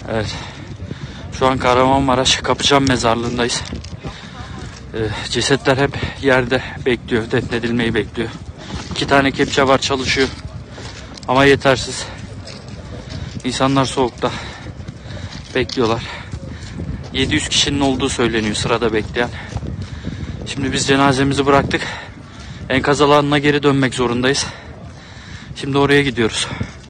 Evet. Şu an Kahramanmaraş Kapıcam mezarlığındayız. Cesetler hep yerde bekliyor. Defnedilmeyi bekliyor. 2 tane kepçe var, çalışıyor. Ama yetersiz. İnsanlar soğukta bekliyorlar. 700 kişinin olduğu söyleniyor sırada bekleyen. Şimdi biz cenazemizi bıraktık. Enkaz alanına geri dönmek zorundayız. Şimdi oraya gidiyoruz.